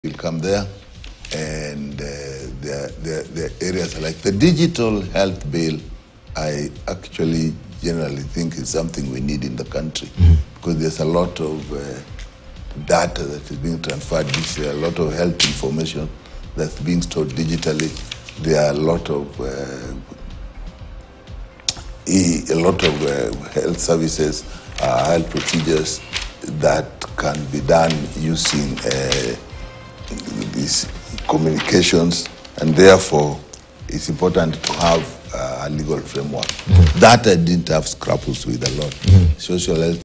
will come there, and the areas like the digital health bill. I actually generally think is something we need in the country because there's a lot of data that is being transferred. There's a lot of health information that's being stored digitally. There are a lot of health services, health procedures that can be done using these communications, and therefore it's important to have a legal framework. That I didn't have scruples with a lot. Social health